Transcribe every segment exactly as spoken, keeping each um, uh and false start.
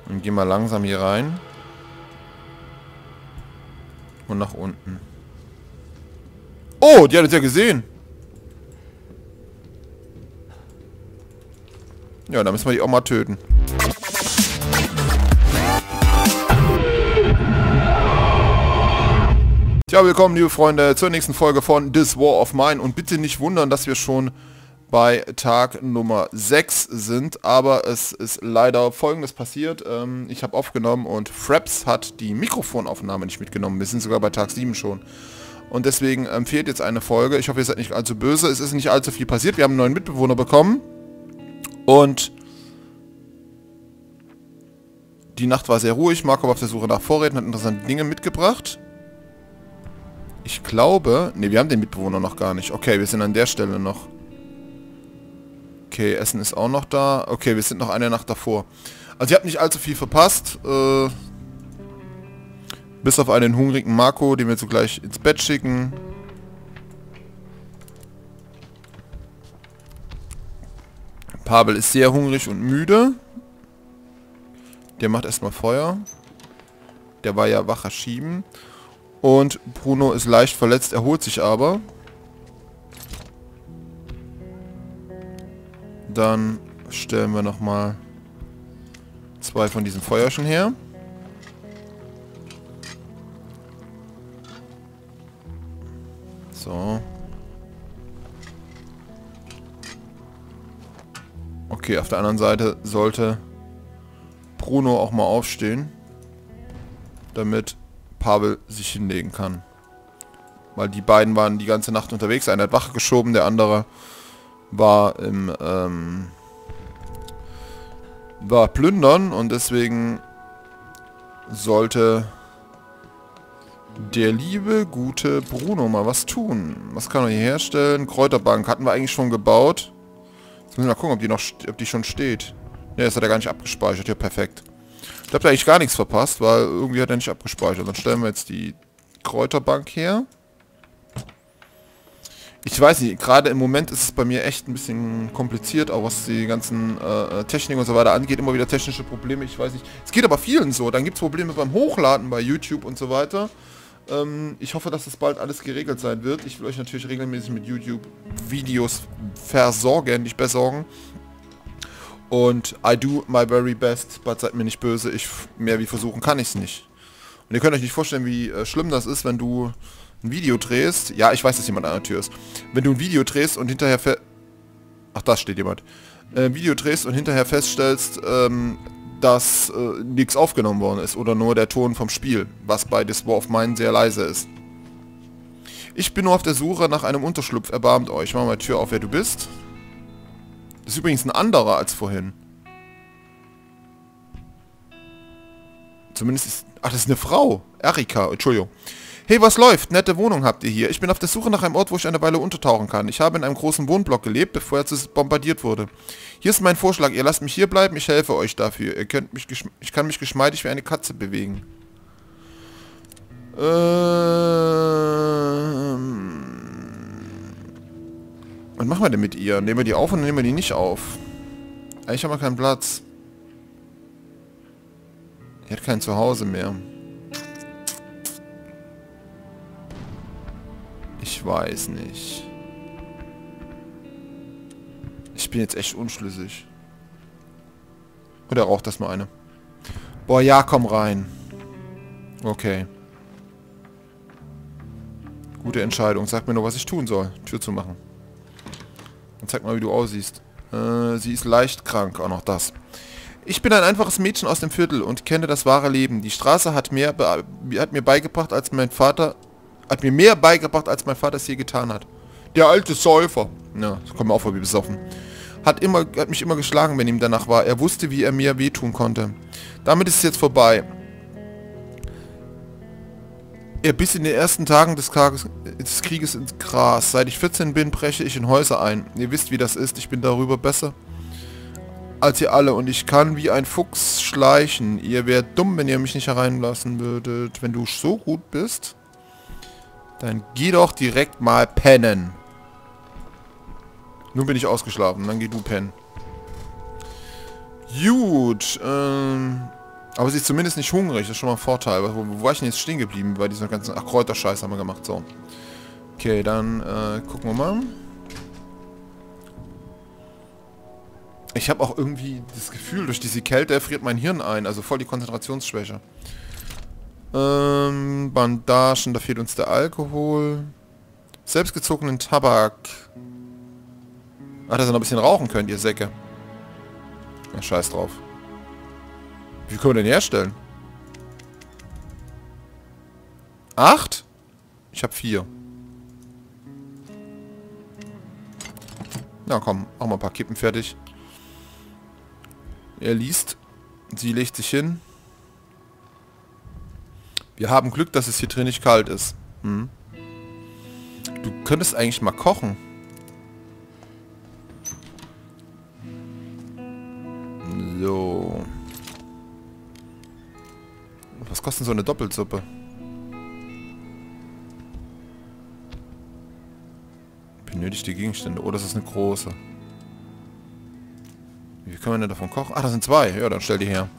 Und geh mal langsam hier rein. Und nach unten. Oh, die hat es ja gesehen. Ja, dann müssen wir die auch mal töten. Tja, willkommen, liebe Freunde, zur nächsten Folge von This War of Mine. Und bitte nicht wundern, dass wir schon bei Tag Nummer sechs sind. Aber es ist leider Folgendes passiert. Ähm, ich habe aufgenommen und Fraps hat die Mikrofonaufnahme nicht mitgenommen. Wir sind sogar bei Tag sieben schon. Und deswegen ähm, fehlt jetzt eine Folge. Ich hoffe, ihr seid nicht allzu böse. Es ist nicht allzu viel passiert. Wir haben einen neuen Mitbewohner bekommen. Und die Nacht war sehr ruhig. Marco war auf der Suche nach Vorräten, hat interessante Dinge mitgebracht. Ich glaube... Ne, wir haben den Mitbewohner noch gar nicht. Okay, wir sind an der Stelle noch. Okay, Essen ist auch noch da. Okay, wir sind noch eine Nacht davor. Also ihr habt nicht allzu viel verpasst. Äh, bis auf einen hungrigen Marco, den wir zugleich ins Bett schicken. Pavel ist sehr hungrig und müde. Der macht erstmal Feuer. Der war ja wacher schieben. Und Bruno ist leicht verletzt, erholt sich aber. Dann stellen wir nochmal zwei von diesen Feuerchen her. So. Okay, auf der anderen Seite sollte Bruno auch mal aufstehen, damit Pavel sich hinlegen kann. Weil die beiden waren die ganze Nacht unterwegs. Einer hat Wache geschoben, der andere war im ähm, war plündern und deswegen sollte der liebe, gute Bruno mal was tun. Was kann er hier herstellen? Kräuterbank hatten wir eigentlich schon gebaut. Jetzt müssen wir mal gucken, ob die noch, ob die schon steht. Ne, das hat er gar nicht abgespeichert. Ja, perfekt. Ich habe da eigentlich gar nichts verpasst, weil irgendwie hat er nicht abgespeichert. Dann stellen wir jetzt die Kräuterbank her. Ich weiß nicht, gerade im Moment ist es bei mir echt ein bisschen kompliziert, auch was die ganzen äh, Technik und so weiter angeht. Immer wieder technische Probleme, ich weiß nicht. Es geht aber vielen so. Dann gibt es Probleme beim Hochladen bei YouTube und so weiter. Ähm, ich hoffe, dass das bald alles geregelt sein wird. Ich will euch natürlich regelmäßig mit YouTube-Videos versorgen, nicht besorgen. Und I do my very best, but seid mir nicht böse, ich mehr wie versuchen kann ich es nicht. Und ihr könnt euch nicht vorstellen, wie äh, schlimm das ist, wenn du ein Video drehst. Ja, ich weiß, dass jemand an der Tür ist. Wenn du ein Video drehst und hinterher fe... Ach, da steht jemand. Äh, ein Video drehst und hinterher feststellst, ähm, dass äh, nichts aufgenommen worden ist oder nur der Ton vom Spiel, was bei This War of Mine sehr leise ist. Ich bin nur auf der Suche nach einem Unterschlupf, erbarmt euch. Mach mal die Tür auf, wer du bist. Das ist übrigens ein anderer als vorhin. Zumindest ist... Ach, das ist eine Frau. Erika, Entschuldigung. Hey, was läuft? Nette Wohnung habt ihr hier. Ich bin auf der Suche nach einem Ort, wo ich eine Weile untertauchen kann. Ich habe in einem großen Wohnblock gelebt, bevor er bombardiert wurde. Hier ist mein Vorschlag. Ihr lasst mich hier bleiben, ich helfe euch dafür. Ihr könnt mich ich kann mich geschmeidig wie eine Katze bewegen. Ähm... Was machen wir denn mit ihr? Nehmen wir die auf oder nehmen wir die nicht auf? Eigentlich haben wir keinen Platz. Die hat kein Zuhause mehr. Ich weiß nicht. Ich bin jetzt echt unschlüssig. Oder raucht das mal eine? Boah, ja, komm rein. Okay. Gute Entscheidung. Sag mir nur, was ich tun soll. Tür zu machen. Und zeig mal, wie du aussiehst. Äh, sie ist leicht krank. Auch noch das. Ich bin ein einfaches Mädchen aus dem Viertel und kenne das wahre Leben. Die Straße hat, mehr hat mir beigebracht, als mein Vater... Hat mir mehr beigebracht, als mein Vater es je getan hat. Der alte Säufer. Ja, das kommt mir auch vor wie besoffen. Hat, immer, hat mich immer geschlagen, wenn ihm danach war. Er wusste, wie er mir wehtun konnte. Damit ist es jetzt vorbei. Er biss in den ersten Tagen des, Tages, des Krieges ins Gras. Seit ich vierzehn bin, breche ich in Häuser ein. Ihr wisst, wie das ist. Ich bin darüber besser als ihr alle. Und ich kann wie ein Fuchs schleichen. Ihr wärt dumm, wenn ihr mich nicht hereinlassen würdet. Wenn du so gut bist... Dann geh doch direkt mal pennen. Nun bin ich ausgeschlafen. Dann geh du pennen. Gut. Ähm, Aber sie ist zumindest nicht hungrig, das ist schon mal ein Vorteil. Wo, wo war ich denn jetzt stehen geblieben bei dieser ganzen... Ach, Kräuterscheiß haben wir gemacht, so. Okay, dann äh, gucken wir mal. Ich habe auch irgendwie das Gefühl, durch diese Kälte friert mein Hirn ein, also voll die Konzentrationsschwäche. Ähm, Bandagen, da fehlt uns der Alkohol. Selbstgezogenen Tabak. Ach, dass ihr noch ein bisschen rauchen könnt, ihr Säcke. Na, scheiß drauf. Wie können wir den herstellen? Acht? Ich habe vier. Na komm, auch mal ein paar Kippen fertig. Er liest. Sie legt sich hin. Wir haben Glück, dass es hier drin nicht kalt ist. Hm. Du könntest eigentlich mal kochen. So. Was kostet so eine Doppelsuppe? Benötigte Gegenstände. Oh, das ist eine große. Wie können wir denn davon kochen? Ah, das sind zwei. Ja, dann stell die her.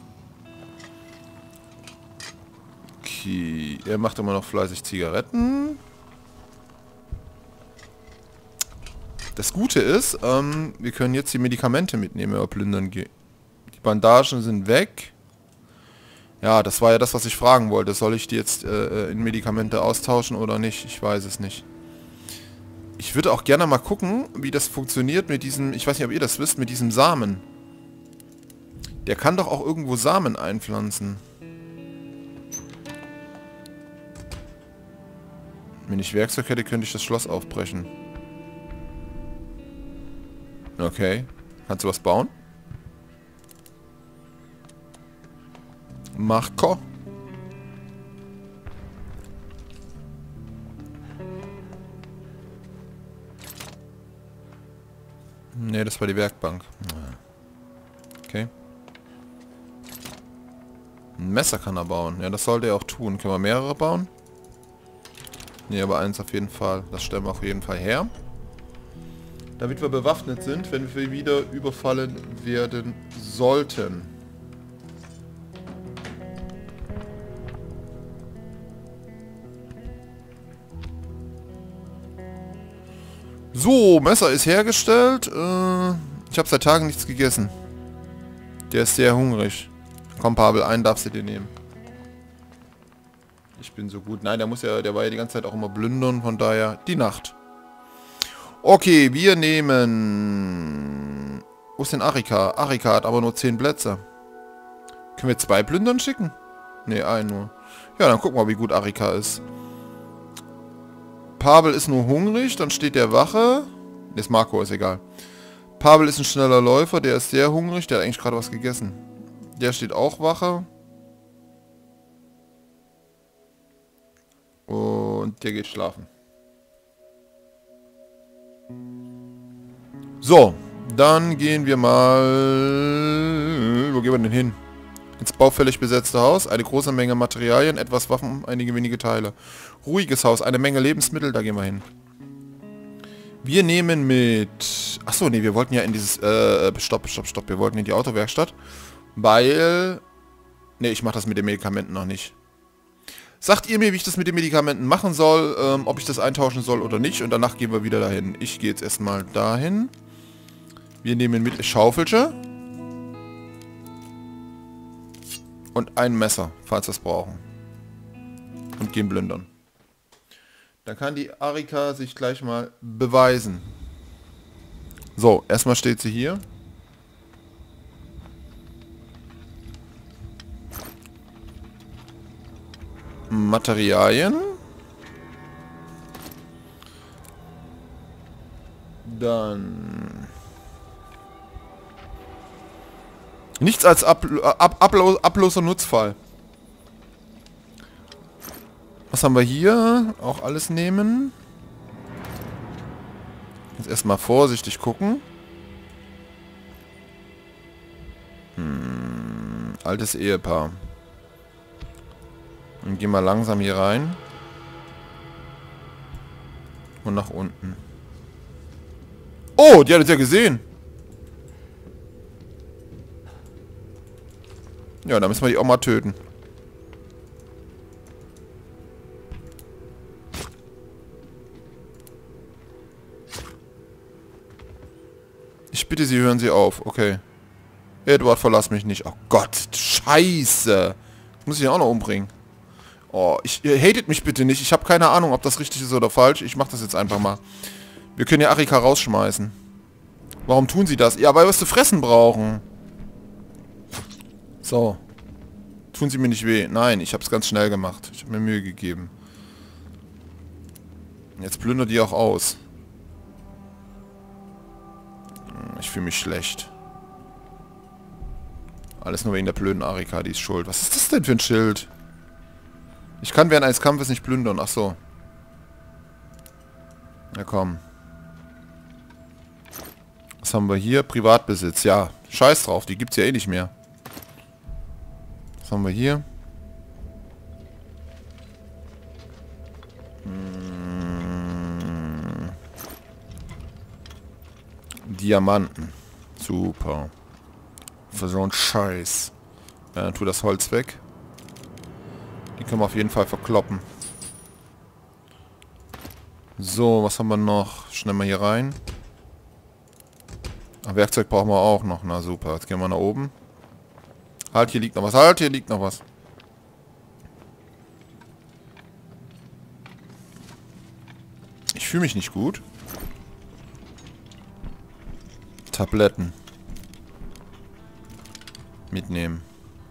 Okay. Er macht immer noch fleißig Zigaretten. Das Gute ist, ähm, wir können jetzt die Medikamente mitnehmen, wenn wir plündern gehen. Die Bandagen sind weg. Ja, das war ja das, was ich fragen wollte. Soll ich die jetzt äh, in Medikamente austauschen oder nicht? Ich weiß es nicht. Ich würde auch gerne mal gucken, wie das funktioniert mit diesem, ich weiß nicht, ob ihr das wisst, mit diesem Samen. Der kann doch auch irgendwo Samen einpflanzen. Wenn ich Werkzeug hätte, könnte ich das Schloss aufbrechen. Okay. Kannst du was bauen? Marco. Ne, das war die Werkbank. Okay. Ein Messer kann er bauen. Ja, das sollte er auch tun. Können wir mehrere bauen? Ne, aber eins auf jeden Fall. Das stellen wir auf jeden Fall her. Damit wir bewaffnet sind, wenn wir wieder überfallen werden sollten. So, Messer ist hergestellt. Äh, ich habe seit Tagen nichts gegessen. Der ist sehr hungrig. Komm, Pavel, einen darfst du dir nehmen. Ich bin so gut. Nein, der muss ja, der war ja die ganze Zeit auch immer plündern, von daher die Nacht. Okay, wir nehmen... Wo ist denn Arika? Arika hat aber nur zehn Plätze. Können wir zwei plündern schicken? Ne, einen nur. Ja, dann gucken wir mal, wie gut Arika ist. Pavel ist nur hungrig, dann steht der Wache. Das Marco ist egal. Pavel ist ein schneller Läufer, der ist sehr hungrig, der hat eigentlich gerade was gegessen. Der steht auch Wache. Und der geht schlafen. So, dann gehen wir mal... Wo gehen wir denn hin? Ins baufällig besetzte Haus, eine große Menge Materialien, etwas Waffen, einige wenige Teile. Ruhiges Haus, eine Menge Lebensmittel, da gehen wir hin. Wir nehmen mit... Achso, nee, wir wollten ja in dieses... Äh, stopp, stopp, stopp, wir wollten in die Autowerkstatt. Weil... Nee, ich mache das mit den Medikamenten noch nicht. Sagt ihr mir, wie ich das mit den Medikamenten machen soll, ähm, ob ich das eintauschen soll oder nicht. Und danach gehen wir wieder dahin. Ich gehe jetzt erstmal dahin. Wir nehmen mit Schaufelche. Und ein Messer, falls wir es brauchen. Und gehen plündern. Dann kann die Arika sich gleich mal beweisen. So, erstmal steht sie hier. Materialien. Dann... Nichts als Ab Ab Ablos abloser Nutzfall. Was haben wir hier? Auch alles nehmen. Jetzt erstmal vorsichtig gucken. Hm, altes Ehepaar. Und gehen wir langsam hier rein. Und nach unten. Oh, die hat es ja gesehen. Ja, dann müssen wir die auch mal töten. Ich bitte Sie, hören Sie auf. Okay. Edward, verlass mich nicht. Oh Gott, scheiße. Das muss ich ja auch noch umbringen. Oh, ich, ihr hatet mich bitte nicht. Ich habe keine Ahnung, ob das richtig ist oder falsch. Ich mache das jetzt einfach mal. Wir können ja Arika rausschmeißen. Warum tun sie das? Ja, weil wir es zu fressen brauchen. So. Tun sie mir nicht weh. Nein, ich habe es ganz schnell gemacht. Ich habe mir Mühe gegeben. Jetzt plündert die auch aus. Ich fühle mich schlecht. Alles nur wegen der blöden Arika, die ist schuld. Was ist das denn für ein Schild? Ich kann während eines Kampfes nicht plündern. Ach so. Ja, komm. Was haben wir hier? Privatbesitz. Ja, scheiß drauf. Die gibt's ja eh nicht mehr. Was haben wir hier? Hm. Diamanten. Super. Für so einen Scheiß. Ja, dann tu das Holz weg. Die können wir auf jeden Fall verkloppen. So, was haben wir noch? Schnell mal hier rein. Ach, Werkzeug brauchen wir auch noch. Na super, jetzt gehen wir nach oben. Halt, hier liegt noch was. Halt, hier liegt noch was. Ich fühle mich nicht gut. Tabletten. Mitnehmen.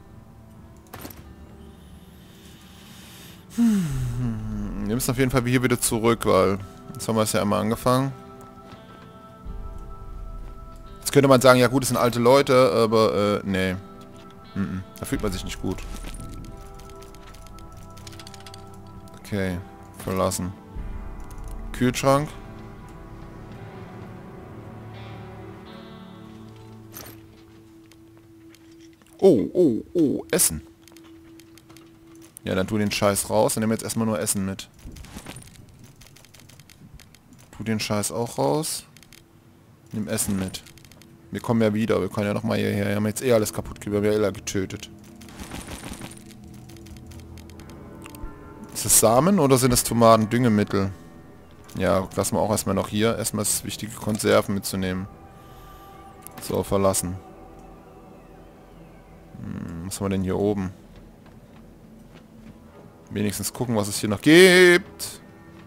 Hm. Wir müssen auf jeden Fall hier wieder zurück, weil jetzt haben wir es ja einmal angefangen. Jetzt könnte man sagen, ja gut, es sind alte Leute, aber äh, nee. Mm-mm. Da fühlt man sich nicht gut. Okay, verlassen. Kühlschrank. Oh, oh, oh, Essen. Ja, dann tu den Scheiß raus. Dann nehmen wir jetzt erstmal nur Essen mit. Tu den Scheiß auch raus. Nimm Essen mit. Wir kommen ja wieder. Wir können ja nochmal hierher. Wir haben jetzt eh alles kaputt gemacht. Wir haben ja eh getötet. Ist das Samen oder sind das Tomaten, Düngemittel? Ja, lassen wir auch erstmal noch hier. Erstmal ist es wichtig, Konserven mitzunehmen. So, verlassen. Hm, was haben wir denn hier oben? Wenigstens gucken, was es hier noch gibt.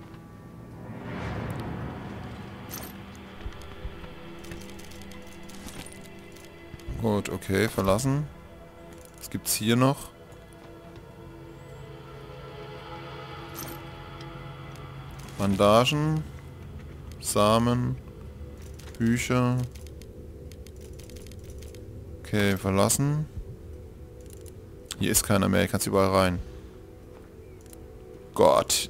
Gut, okay, verlassen. Was gibt's hier noch? Bandagen, Samen, Bücher. Okay, verlassen. Hier ist keiner mehr, hier kannst du überall rein. Gott.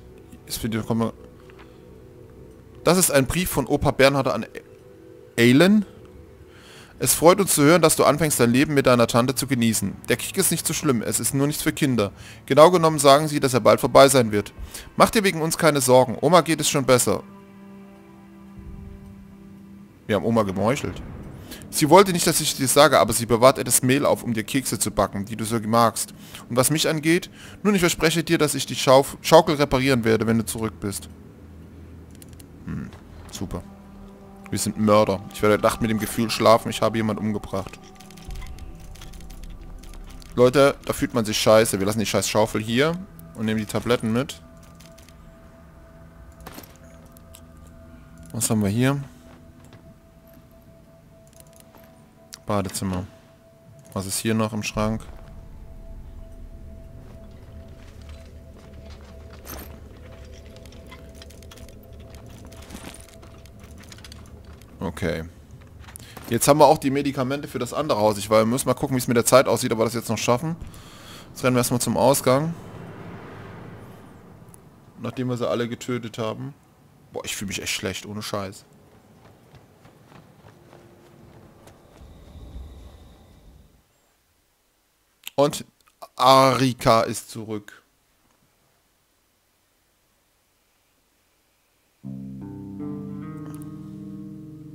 Das ist ein Brief von Opa Bernhard an Eilen. Es freut uns zu hören, dass du anfängst, dein Leben mit deiner Tante zu genießen. Der Krieg ist nicht so schlimm, es ist nur nichts für Kinder. Genau genommen sagen sie, dass er bald vorbei sein wird. Mach dir wegen uns keine Sorgen, Oma geht es schon besser. Wir haben Oma gemeuchelt. Sie wollte nicht, dass ich dir sage, aber sie bewahrt etwas Mehl auf, um dir Kekse zu backen, die du so magst. Und was mich angeht, nun, ich verspreche dir, dass ich die Schauf Schaukel reparieren werde, wenn du zurück bist. Hm, super. Wir sind Mörder. Ich werde Nacht mit dem Gefühl schlafen, ich habe jemanden umgebracht. Leute, da fühlt man sich scheiße. Wir lassen die scheiß Schaufel hier und nehmen die Tabletten mit. Was haben wir hier? Badezimmer. Was ist hier noch im Schrank? Okay. Jetzt haben wir auch die Medikamente für das andere Haus. Ich war, wir müssen mal gucken, wie es mit der Zeit aussieht, ob wir das jetzt noch schaffen. Jetzt rennen wir erstmal zum Ausgang. Nachdem wir sie alle getötet haben. Boah, ich fühle mich echt schlecht, ohne Scheiß. Und Arika ist zurück.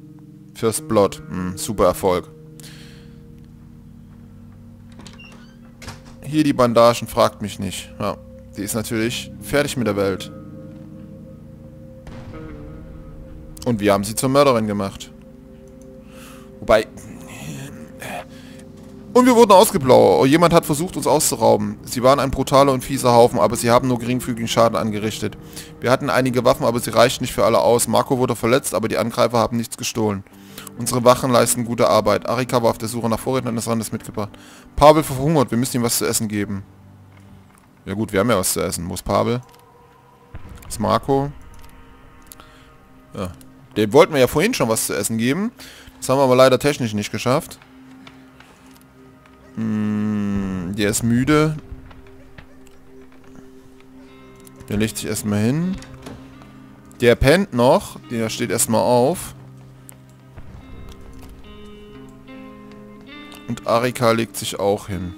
First Blood. Hm, super Erfolg. Hier die Bandagen, fragt mich nicht. Ja, die ist natürlich fertig mit der Welt. Und wir haben sie zur Mörderin gemacht. Wobei... Und wir wurden ausgeplaudert. Jemand hat versucht, uns auszurauben. Sie waren ein brutaler und fieser Haufen, aber sie haben nur geringfügigen Schaden angerichtet. Wir hatten einige Waffen, aber sie reichten nicht für alle aus. Marco wurde verletzt, aber die Angreifer haben nichts gestohlen. Unsere Wachen leisten gute Arbeit. Arika war auf der Suche nach Vorräten des Randes mitgebracht. Pavel verhungert, wir müssen ihm was zu essen geben. Ja gut, wir haben ja was zu essen. Wo ist Pavel? Das ist Marco. Ja. Dem wollten wir ja vorhin schon was zu essen geben. Das haben wir aber leider technisch nicht geschafft. Hm, der ist müde. Der legt sich erstmal hin. Der pennt noch. Der steht erstmal auf. Und Arika legt sich auch hin.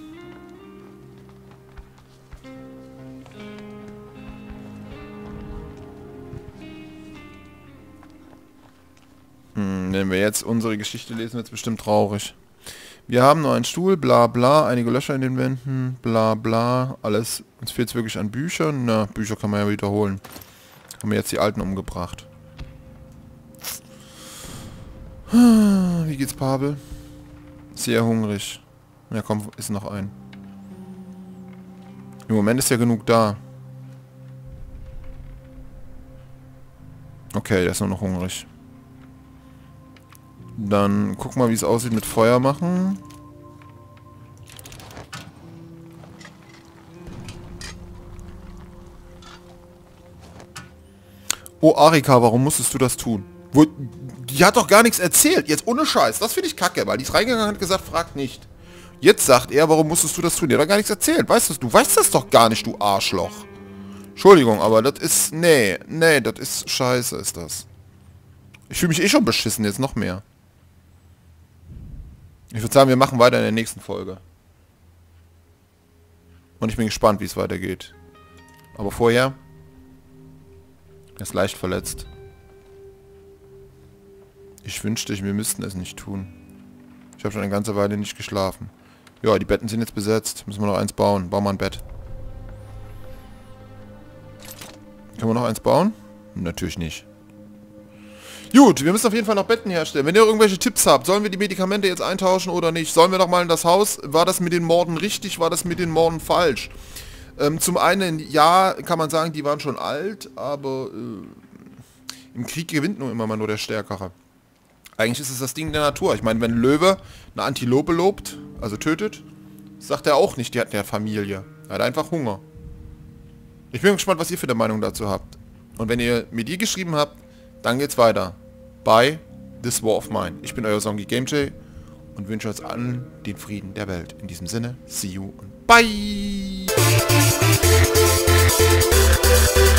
Hm, wenn wir jetzt unsere Geschichte lesen, wird es bestimmt traurig. Wir haben nur einen Stuhl, bla bla, einige Löcher in den Wänden, bla bla, alles. Uns fehlt es wirklich an Büchern. Na, Bücher kann man ja wiederholen. Haben wir jetzt die alten umgebracht. Wie geht's Pavel? Sehr hungrig. Ja komm, ist noch ein. Im Moment ist ja genug da. Okay, der ist nur noch hungrig. Dann guck mal, wie es aussieht mit Feuer machen. Oh, Arika, warum musstest du das tun? Wo, die hat doch gar nichts erzählt. Jetzt ohne Scheiß. Das finde ich kacke, weil die ist reingegangen und hat gesagt, fragt nicht. Jetzt sagt er, warum musstest du das tun? Die hat doch gar nichts erzählt. Weißt du, du weißt das doch gar nicht, du Arschloch. Entschuldigung, aber das ist... Nee, nee, das ist scheiße, ist das. Ich fühle mich eh schon beschissen, jetzt noch mehr. Ich würde sagen, wir machen weiter in der nächsten Folge. Und ich bin gespannt, wie es weitergeht. Aber vorher... Er ist leicht verletzt. Ich wünschte, wir müssten es nicht tun. Ich habe schon eine ganze Weile nicht geschlafen. Ja, die Betten sind jetzt besetzt. Müssen wir noch eins bauen. Bauen wir ein Bett. Können wir noch eins bauen? Natürlich nicht. Gut, wir müssen auf jeden Fall noch Betten herstellen. Wenn ihr irgendwelche Tipps habt, sollen wir die Medikamente jetzt eintauschen oder nicht? Sollen wir doch mal in das Haus? War das mit den Morden richtig? War das mit den Morden falsch? Ähm, zum einen, ja, kann man sagen, die waren schon alt, aber äh, im Krieg gewinnt nur immer mal nur der Stärkere. Eigentlich ist es das Ding der Natur. Ich meine, wenn ein Löwe eine Antilope lobt, also tötet, sagt er auch nicht, die hat eine Familie. Er hat einfach Hunger. Ich bin gespannt, was ihr für eine Meinung dazu habt. Und wenn ihr mit ihr geschrieben habt, dann geht's weiter bei This War of Mine. Ich bin euer Songi GameJ und wünsche uns allen den Frieden der Welt. In diesem Sinne, see you und bye!